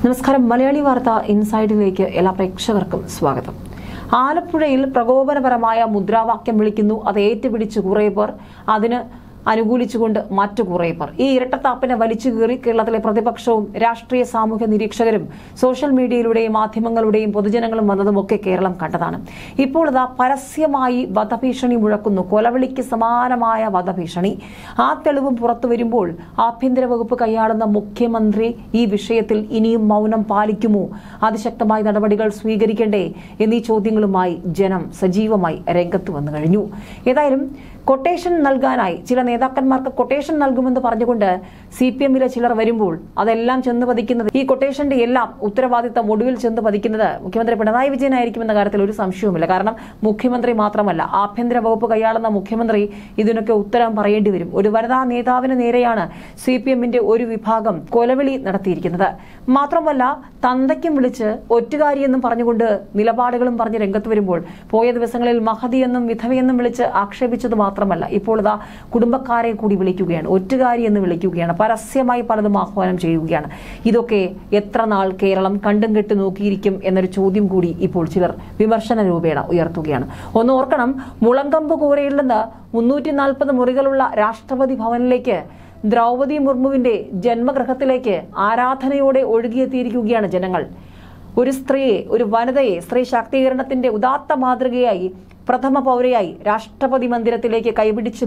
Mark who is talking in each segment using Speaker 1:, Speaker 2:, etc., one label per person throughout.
Speaker 1: നമസ്കാരം. മലയാളി വാർത്ത ഇൻസൈഡിലേക്ക് എല്ലാ പ്രേക്ഷകർക്കും സ്വാഗതം. ആലപ്പുഴയിൽ പ്രകോപനപരമായ മുദ്രാവാക്യം വിളിക്കുന്നു, അത് ഏറ്റുപിടിച്ച് കുറേ പേർ, അതിന് അനുകൂലിച്ചുകൊണ്ട് മറ്റു കുറേ പേർ. ഈ ഇരട്ടത്താപ്പിനെ വലിച്ചു കീറി കേരളത്തിലെ പ്രതിപക്ഷവും രാഷ്ട്രീയ സാമൂഹ്യ നിരീക്ഷകരും സോഷ്യൽ മീഡിയയിലൂടെയും മാധ്യമങ്ങളുടെയും പൊതുജനങ്ങളും വന്നതുമൊക്കെ കേരളം കണ്ടതാണ്. ഇപ്പോൾ ഇതാ പരസ്യമായി വധഭീഷണി മുഴക്കുന്നു, കൊലവിളിക്ക് സമാനമായ വധഭീഷണി. ആ തെളിവും പുറത്തു വരുമ്പോൾ ആഭ്യന്തര വകുപ്പ് കൈയാളുന്ന മുഖ്യമന്ത്രി ഈ വിഷയത്തിൽ ഇനിയും മൗനം പാലിക്കുമോ? അതിശക്തമായ നടപടികൾ സ്വീകരിക്കണ്ടേ എന്നീ ചോദ്യങ്ങളുമായി ജനം സജീവമായി രംഗത്ത് വന്നു കഴിഞ്ഞു. ഏതായാലും കൊട്ടേഷൻ നൽകാനായി ചില നേതാക്കന്മാർക്ക് കൊട്ടേഷൻ നൽകുമെന്ന് പറഞ്ഞുകൊണ്ട് CPM-ലെ ചിലർ വരുമ്പോൾ അതെല്ലാം ചെന്ന് പതിക്കുന്നത്, ഈ കൊട്ടേഷന്റെ എല്ലാം ഉത്തരവാദിത്തം ഒടുവിൽ ചെന്ന് പതിക്കുന്നത് മുഖ്യമന്ത്രി പിണറായി വിജയനായിരിക്കുമെന്ന കാര്യത്തിൽ ഒരു സംശയവുമില്ല. കാരണം മുഖ്യമന്ത്രി മാത്രമല്ല, ആഭ്യന്തര വകുപ്പ് കൈയാളുന്ന മുഖ്യമന്ത്രി ഇതിനൊക്കെ ഉത്തരം പറയേണ്ടി വരും. ഒരു വനിതാ നേതാവിന് നേരെയാണ് CPM-ന്റെ ഒരു വിഭാഗം കൊലവിളി നടത്തിയിരിക്കുന്നത്. മാത്രമല്ല, തന്തയ്ക്കും വിളിച്ച് ഒറ്റുകാരിയെന്നും പറഞ്ഞുകൊണ്ട് നിലപാടുകളും പറഞ്ഞ് രംഗത്ത് വരുമ്പോൾ പോയ ദിവസങ്ങളിൽ മഹതിയെന്നും വിധവയെന്നും വിളിച്ച് ആക്ഷേപിച്ചത് മാത്രമല്ല, ഇപ്പോൾ ഇതാ കുടുംബക്കാരെ കൂടി വിളിക്കുകയാണ്, ഒറ്റുകാരി എന്ന് വിളിക്കുകയാണ്, പരസ്യമായി പലതും ആഹ്വാനം ചെയ്യുകയാണ്. ഇതൊക്കെ എത്ര നാൾ കേരളം കണ്ടും കെട്ട് നോക്കിയിരിക്കും എന്നൊരു ചോദ്യം കൂടി ഇപ്പോൾ ചിലർ വിമർശന രൂപേണ ഉയർത്തുകയാണ്. ഒന്ന് ഓർക്കണം, മുളങ്കമ്പ് കൂരയിൽ നിന്ന് 340 മുറികളുള്ള രാഷ്ട്രപതി ഭവനിലേക്ക് ദ്രൗപദി മുർമുവിന്റെ ജന്മഗൃഹത്തിലേക്ക് ആരാധനയോടെ ഒഴുകിയെത്തിയിരിക്കുകയാണ് ജനങ്ങൾ. ഒരു സ്ത്രീയെ, ഒരു വനിതയെ സ്ത്രീ ശാക്തീകരണത്തിന്റെ ഉദാത്ത മാതൃകയായി, പ്രഥമ പൗരയായി രാഷ്ട്രപതി മന്ദിരത്തിലേക്ക് കൈപിടിച്ച്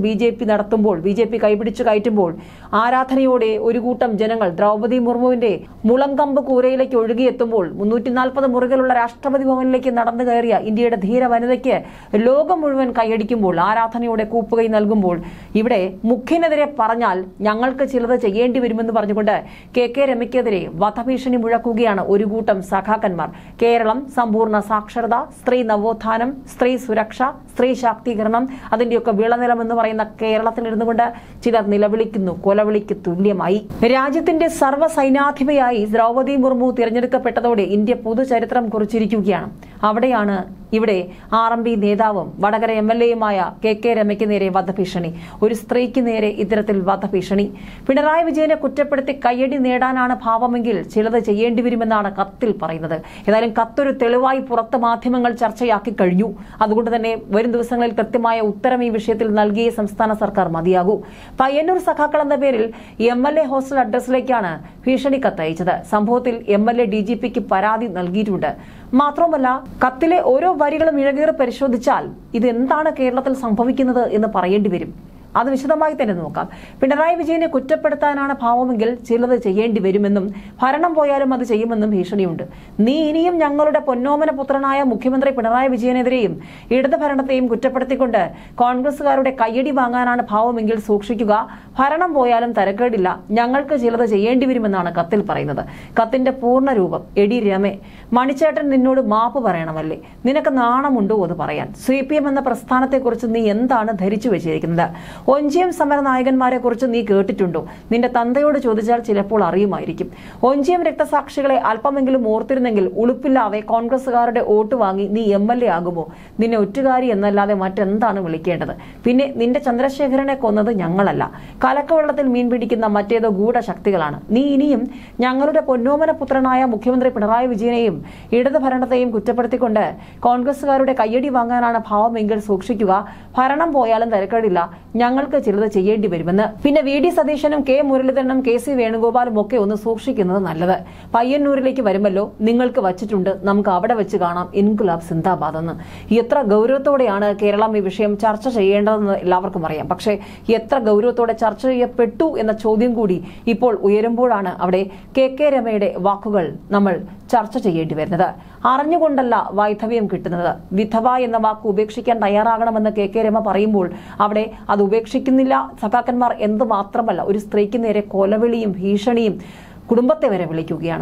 Speaker 1: BJP കൈപിടിച്ച് കയറ്റുമ്പോൾ ആരാധനയോടെ ഒരു കൂട്ടം ജനങ്ങൾ ദ്രൗപദി മുർമുവിന്റെ മുളങ്കമ്പ് കൂരയിലേക്ക് ഒഴുകിയെത്തുമ്പോൾ 340 മുറികളുള്ള രാഷ്ട്രപതി ഭവനിലേക്ക് നടന്നു കയറിയ ഇന്ത്യയുടെ ധീര വനിതയ്ക്ക് ലോകം മുഴുവൻ കൈയടിക്കുമ്പോൾ, ആരാധനയോടെ കൂപ്പുകൈ നൽകുമ്പോൾ, ഇവിടെ മുഖ്യനെതിരെ പറഞ്ഞാൽ ഞങ്ങൾക്ക് ചിലത് ചെയ്യേണ്ടി വരുമെന്ന് പറഞ്ഞുകൊണ്ട് KK രമയ്ക്കെതിരെ വധഭീഷണി മുഴക്കുകയാണ് ഒരു കൂട്ടം സഖാക്കന്മാർ. കേരളം സമ്പൂർണ്ണ സാക്ഷരത, സ്ത്രീ നവോത്ഥാനം, സ്ത്രീ സുരക്ഷ, സ്ത്രീ ശാക്തീകരണം, അതിന്റെയൊക്കെ വിളനിലം എന്ന് പറയുന്ന കേരളത്തിലിരുന്നു കൊണ്ട് ചിലർ നിലവിളിക്കുന്നു, കൊലവിളിക്ക് തുല്യമായി. രാജ്യത്തിന്റെ സർവ്വസൈനാധിപയായി ദ്രൗപദി മുർമു തിരഞ്ഞെടുക്കപ്പെട്ടതോടെ ഇന്ത്യ പുതുചരിത്രം കുറിച്ചിരിക്കുകയാണ്. അവിടെയാണ് ഇവിടെ RMP നേതാവും വടകര MLA-യുമായ KK രമയ്ക്ക് നേരെ വധഭീഷണി. ഒരു സ്ത്രീക്ക് നേരെ ഇത്തരത്തിൽ വധഭീഷണി. പിണറായി വിജയനെ കുറ്റപ്പെടുത്തി കയ്യടി നേടാനാണ് ഭാവമെങ്കിൽ ചിലത് ചെയ്യേണ്ടി വരുമെന്നാണ് കത്തിൽ പറയുന്നത്. ഏതായാലും കത്തൊരു തെളിവായി പുറത്ത് മാധ്യമങ്ങൾ ചർച്ചയാക്കി കഴിഞ്ഞു. അതുകൊണ്ട് തന്നെ വരും ദിവസങ്ങളിൽ കൃത്യമായ ഉത്തരം ഈ വിഷയത്തിൽ നൽകിയ സംസ്ഥാന സർക്കാർ മതിയാകൂ. പയ്യന്നൂർ സഖാക്കൾ എന്ന പേരിൽ MLA ഹോസ്റ്റൽ അഡ്രസ്സിലേക്കാണ് ഭീഷണി കത്തയച്ചത്. സംഭവത്തിൽ MLA DGP-ക്ക് പരാതി നൽകിയിട്ടുണ്ട്. മാത്രമല്ല, കത്തിലെ ഓരോ വരികളും ഇഴകീറി പരിശോധിച്ചാൽ ഇത് എന്താണ് കേരളത്തിൽ സംഭവിക്കുന്നത് എന്ന് പറയേണ്ടി വരും. അത് വിശദമായി തന്നെ നോക്കാം. പിണറായി വിജയനെ കുറ്റപ്പെടുത്താനാണ് ഭാവമെങ്കിൽ ചിലത് ചെയ്യേണ്ടി വരുമെന്നും ഭരണം പോയാലും അത് ചെയ്യുമെന്നും ഭീഷണിയുണ്ട്. നീ ഇനിയും ഞങ്ങളുടെ പൊന്നോമന പുത്രനായ മുഖ്യമന്ത്രി പിണറായി വിജയനെതിരെയും ഇടത് ഭരണത്തെയും കുറ്റപ്പെടുത്തിക്കൊണ്ട് കോൺഗ്രസുകാരുടെ കയ്യടി വാങ്ങാനാണ് ഭാവമെങ്കിൽ സൂക്ഷിക്കുക. ഭരണം പോയാലും തരക്കേടില്ല, ഞങ്ങൾക്ക് ചിലത് ചെയ്യേണ്ടി വരുമെന്നാണ് കത്തിൽ പറയുന്നത്. കത്തിന്റെ പൂർണ്ണ രൂപം: എടി രമേ, മണിച്ചേട്ടൻ നിന്നോട് മാപ്പ് പറയണമല്ലേ? നിനക്ക് നാണമുണ്ടോ അത് പറയാൻ? CPM എന്ന പ്രസ്ഥാനത്തെക്കുറിച്ച് നീ എന്താണ് ധരിച്ചു വെച്ചിരിക്കുന്നത്? ഒഞ്ചിയം സമര നായകന്മാരെ കുറിച്ച് നീ കേട്ടിട്ടുണ്ടോ? നിന്റെ തന്തയോട് ചോദിച്ചാൽ ചിലപ്പോൾ അറിയുമായിരിക്കും. ഒഞ്ചിയം രക്തസാക്ഷികളെ അല്പമെങ്കിലും ഓർത്തിരുന്നെങ്കിൽ ഉളുപ്പില്ലാതെ കോൺഗ്രസുകാരുടെ വോട്ട് വാങ്ങി നീ MLA ആകുമോ? നിന്നെ ഒറ്റുകാരി എന്നല്ലാതെ മറ്റെന്താണ് വിളിക്കേണ്ടത്? പിന്നെ നിന്റെ ചന്ദ്രശേഖരനെ കൊന്നത് ഞങ്ങളല്ല, കലക്കവെള്ളത്തിൽ മീൻ പിടിക്കുന്ന മറ്റേതോ ഗൂഢശക്തികളാണ്. നീ ഇനിയും ഞങ്ങളുടെ പൊന്നോമന പുത്രനായ മുഖ്യമന്ത്രി പിണറായി വിജയനെയും ഇടത് ഭരണത്തെയും കുറ്റപ്പെടുത്തിക്കൊണ്ട് കോൺഗ്രസുകാരുടെ കയ്യടി വാങ്ങാനാണ് ഭാവമെങ്കിൽ സൂക്ഷിക്കുക. ഭരണം പോയാലും തരക്കേടില്ല, ഞങ്ങൾക്ക് ചിലത് ചെയ്യേണ്ടി വരുമെന്ന്. പിന്നെ VD സതീശനും K മുരളീധരനും KC വേണുഗോപാലും ഒക്കെ ഒന്ന് സൂക്ഷിക്കുന്നത് നല്ലത്. പയ്യന്നൂരിലേക്ക് വരുമല്ലോ, നിങ്ങൾക്ക് വച്ചിട്ടുണ്ട്, നമുക്ക് അവിടെ വെച്ച് കാണാം, ഇൻകുലാബ് സിന്ദാബാദ് എന്ന്. എത്ര ഗൗരവത്തോടെയാണ് കേരളം ഈ വിഷയം ചർച്ച ചെയ്യേണ്ടതെന്ന് എല്ലാവർക്കും അറിയാം. പക്ഷേ എത്ര ഗൗരവത്തോടെ ചർച്ച ചെയ്യപ്പെട്ടു എന്ന ചോദ്യം കൂടി ഇപ്പോൾ ഉയരുമ്പോഴാണ് അവിടെ KK രമയുടെ വാക്കുകൾ നമ്മൾ ചർച്ച ചെയ്യേണ്ടി വരുന്നത്. അറിഞ്ഞുകൊണ്ടല്ല വൈധവ്യം കിട്ടുന്നത്. വിധവ എന്ന വാക്ക് ഉപേക്ഷിക്കാൻ തയ്യാറാകണമെന്ന് KK രമ പറയുമ്പോൾ അവിടെ അത് ഉപേക്ഷിക്കുന്നില്ല സഖാക്കന്മാർ എന്ന് മാത്രമല്ല, ഒരു സ്ത്രീക്ക് നേരെ കൊലവിളിയും ഭീഷണിയും കുടുംബത്തെ വരെ വിളിക്കുകയാണ്.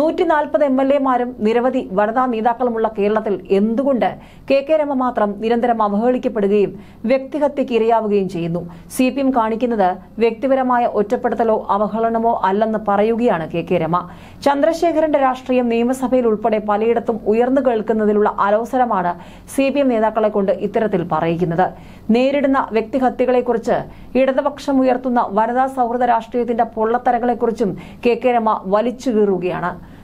Speaker 1: 140 MLA-മാരും നിരവധി വനിതാ നേതാക്കളുമുള്ള കേരളത്തിൽ എന്തുകൊണ്ട് KK രമ മാത്രം നിരന്തരം അവഹേളിക്കപ്പെടുകയും വ്യക്തിഹത്യയ്ക്ക് ഇരയാവുകയും ചെയ്യുന്നു? CPM കാണിക്കുന്നത് വ്യക്തിപരമായ ഒറ്റപ്പെടുത്തലോ അവഹേളനമോ അല്ലെന്ന് പറയുകയാണ് KK രമ. ചന്ദ്രശേഖരന്റെ രാഷ്ട്രീയം നിയമസഭയിൽ ഉൾപ്പെടെ പലയിടത്തും ഉയർന്നു കേൾക്കുന്നതിലുള്ള അലോസരമാണ് CPM നേതാക്കളെ കൊണ്ട് ഇത്തരത്തിൽ പറയിക്കുന്നത്. നേരിടുന്ന വ്യക്തിഹത്യകളെക്കുറിച്ച് ഇടതുപക്ഷം ഉയർത്തുന്ന വനിതാ സൗഹൃദ രാഷ്ട്രീയത്തിന്റെ പൊള്ളത്തരങ്ങളെക്കുറിച്ചും KK രമ വലിച്ചു കീറുകയാണ്.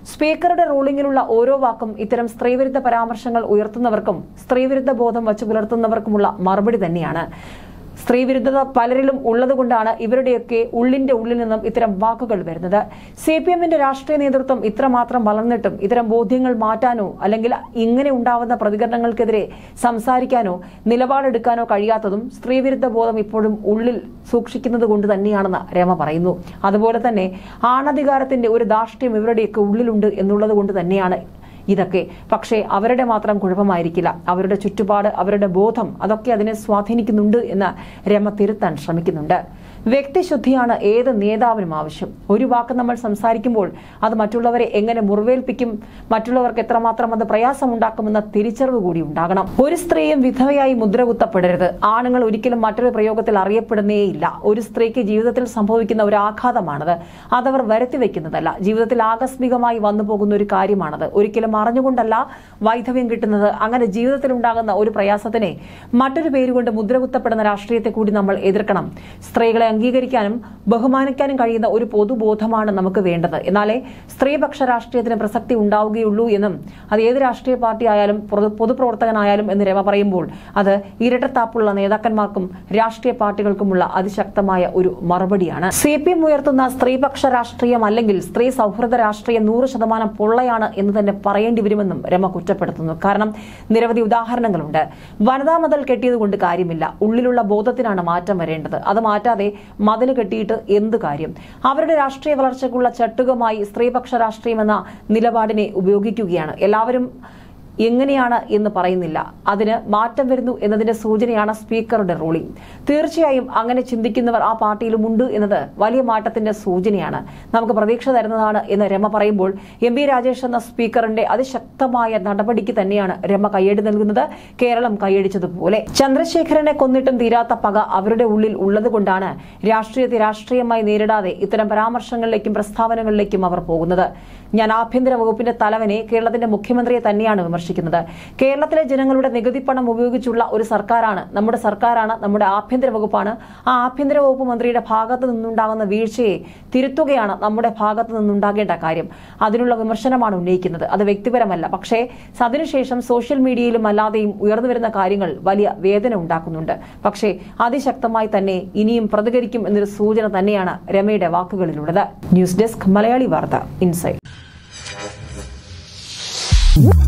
Speaker 1: സ്പീക്കറുടെ റൂളിംഗിലുള്ള ഓരോ വാക്കും ഇത്തരം സ്ത്രീവിരുദ്ധ പരാമർശങ്ങൾ ഉയർത്തുന്നവർക്കും സ്ത്രീവിരുദ്ധ ബോധം വച്ചു പുലർത്തുന്നവർക്കുമുള്ള മറുപടി തന്നെയാണ്. സ്ത്രീവിരുദ്ധത പലരിലും ഉള്ളതുകൊണ്ടാണ് ഇവരുടെയൊക്കെ ഉള്ളിന്റെ ഉള്ളിൽ നിന്നും ഇത്തരം വാക്കുകൾ വരുന്നത്. CPM-ന്റെ രാഷ്ട്രീയ നേതൃത്വം ഇത്രമാത്രം വളർന്നിട്ടും ഇത്തരം ബോധ്യങ്ങൾ മാറ്റാനോ അല്ലെങ്കിൽ ഇങ്ങനെ ഉണ്ടാവുന്ന പ്രതികരണങ്ങൾക്കെതിരെ സംസാരിക്കാനോ നിലപാടെടുക്കാനോ കഴിയാത്തതും സ്ത്രീവിരുദ്ധ ബോധം ഇപ്പോഴും ഉള്ളിൽ സൂക്ഷിക്കുന്നത് കൊണ്ട് തന്നെയാണെന്ന് രമ പറയുന്നു. അതുപോലെ തന്നെ ആണധികാരത്തിന്റെ ഒരു ധാർഷ്ട്യം ഇവരുടെയൊക്കെ ഉള്ളിലുണ്ട് എന്നുള്ളത് കൊണ്ട് തന്നെയാണ് ഇതൊക്കെ. പക്ഷേ അവരുടെ മാത്രം കുഴപ്പമായിരിക്കില്ല, അവരുടെ ചുറ്റുപാട്, അവരുടെ ബോധം അതൊക്കെ അതിനെ സ്വാധീനിക്കുന്നുണ്ട് എന്ന് രമ തിരുത്താൻ ശ്രമിക്കുന്നുണ്ട്. വ്യക്തിശുദ്ധിയാണ് ഏത് നേതാവിനും ആവശ്യം. ഒരു വാക്ക് നമ്മൾ സംസാരിക്കുമ്പോൾ അത് മറ്റുള്ളവരെ എങ്ങനെ മുറിവേൽപ്പിക്കും, മറ്റുള്ളവർക്ക് എത്രമാത്രം അത് പ്രയാസമുണ്ടാക്കുമെന്ന തിരിച്ചറിവ് കൂടി ഉണ്ടാകണം. ഒരു സ്ത്രീയും വിധവയായി മുദ്രകുത്തപ്പെടരുത്. ആണുങ്ങൾ ഒരിക്കലും മറ്റൊരു പ്രയോഗത്തിൽ അറിയപ്പെടുന്നേയില്ല. ഒരു സ്ത്രീക്ക് ജീവിതത്തിൽ സംഭവിക്കുന്ന ഒരു ആഘാതമാണത്. അതവർ വരുത്തി വെക്കുന്നതല്ല, ജീവിതത്തിൽ ആകസ്മികമായി വന്നു പോകുന്ന ഒരു കാര്യമാണത്. ഒരിക്കലും അറിഞ്ഞുകൊണ്ടല്ല വൈധവ്യം കിട്ടുന്നത്. അങ്ങനെ ജീവിതത്തിൽ ഉണ്ടാകുന്ന ഒരു പ്രയാസത്തിനെ മറ്റൊരു പേരുകൊണ്ട് മുദ്രകുത്തപ്പെടുന്ന രാഷ്ട്രീയത്തെ കൂടി നമ്മൾ എതിർക്കണം. സ്ത്രീകളെ അംഗീകരിക്കാനും ബഹുമാനിക്കാനും കഴിയുന്ന ഒരു പൊതുബോധമാണ് നമുക്ക് വേണ്ടത്. എന്നാലേ സ്ത്രീപക്ഷ രാഷ്ട്രീയത്തിന് പ്രസക്തി ഉണ്ടാവുകയുള്ളൂ എന്നും അത് ഏത് രാഷ്ട്രീയ പാർട്ടി ആയാലും പൊതുപ്രവർത്തകനായാലും എന്ന് രമ പറയുമ്പോൾ അത് ഇരട്ടത്താപ്പുള്ള നേതാക്കന്മാർക്കും രാഷ്ട്രീയ പാർട്ടികൾക്കുമുള്ള അതിശക്തമായ ഒരു മറുപടിയാണ്. CPM ഉയർത്തുന്ന സ്ത്രീപക്ഷ രാഷ്ട്രീയം അല്ലെങ്കിൽ സ്ത്രീ സൗഹൃദ രാഷ്ട്രീയം 100% പൊള്ളയാണ് എന്ന് തന്നെ പറയേണ്ടി വരുമെന്നും രമ കുറ്റപ്പെടുത്തുന്നു. കാരണം നിരവധി ഉദാഹരണങ്ങളുണ്ട്. വനിതാ മതിൽ കെട്ടിയതുകൊണ്ട് കാര്യമില്ല, ഉള്ളിലുള്ള ബോധത്തിനാണ് മാറ്റം വരേണ്ടത്. അത് മാറ്റാതെ മതിൽ കെട്ടിയിട്ട് എന്ത് കാര്യം? അവരുടെ രാഷ്ട്രീയ വളർച്ചയ്ക്കുള്ള ചട്ടുകമായി സ്ത്രീപക്ഷ രാഷ്ട്രീയം എന്ന നിലപാടിനെ ഉപയോഗിക്കുകയാണ്. എല്ലാവരും എങ്ങനെയാണ് എന്ന് പറയുന്നില്ല, അതിന് മാറ്റം വരുന്നു എന്നതിന്റെ സൂചനയാണ് സ്പീക്കറുടെ റൂളിംഗ്. തീർച്ചയായും അങ്ങനെ ചിന്തിക്കുന്നവർ ആ പാർട്ടിയിലും ഉണ്ട് എന്നത് വലിയ മാറ്റത്തിന്റെ സൂചനയാണ്, നമുക്ക് പ്രതീക്ഷ തരുന്നതാണ് എന്ന് രമ പറയുമ്പോൾ MP രാജേഷ് എന്ന സ്പീക്കറിന്റെ അതിശക്തമായ നടപടിക്ക് തന്നെയാണ് രമ കയ്യടി നൽകുന്നത്. കേരളം കൈയടിച്ചതുപോലെ ചന്ദ്രശേഖരനെ കൊന്നിട്ടും തീരാത്ത പക അവരുടെ ഉള്ളിൽ ഉള്ളതുകൊണ്ടാണ് രാഷ്ട്രീയത്തെ രാഷ്ട്രീയമായി നേരിടാതെ ഇത്തരം പരാമർശങ്ങളിലേക്കും പ്രസ്താവനകളിലേക്കും അവർ പോകുന്നത്. ഞാൻ ആഭ്യന്തര വകുപ്പിന്റെ തലവനെ, കേരളത്തിന്റെ മുഖ്യമന്ത്രിയെ തന്നെയാണ് വിമർശിക്കുന്നത്. കേരളത്തിലെ ജനങ്ങളുടെ നികുതി പണം ഉപയോഗിച്ചുള്ള ഒരു സർക്കാരാണ് നമ്മുടെ സർക്കാരാണ്, നമ്മുടെ ആഭ്യന്തര വകുപ്പാണ്. ആ ആഭ്യന്തര വകുപ്പ് മന്ത്രിയുടെ ഭാഗത്ത് നിന്നുണ്ടാകുന്ന വീഴ്ചയെ തിരുത്തുകയാണ് നമ്മുടെ ഭാഗത്ത് നിന്നുണ്ടാകേണ്ട കാര്യം. അതിനുള്ള വിമർശനമാണ് ഉന്നയിക്കുന്നത്, അത് വ്യക്തിപരമല്ല. പക്ഷേ അതിനുശേഷം സോഷ്യൽ മീഡിയയിലും അല്ലാതെയും ഉയർന്നുവരുന്ന കാര്യങ്ങൾ വലിയ വേദന ഉണ്ടാക്കുന്നുണ്ട്. പക്ഷേ അതിശക്തമായി തന്നെ ഇനിയും പ്രതികരിക്കും എന്നൊരു സൂചന തന്നെയാണ് രമയുടെ വാക്കുകളിലുള്ളത്. ന്യൂസ് ഡെസ്ക് മലയാളി വാർത്ത ഇൻസൈഡ്.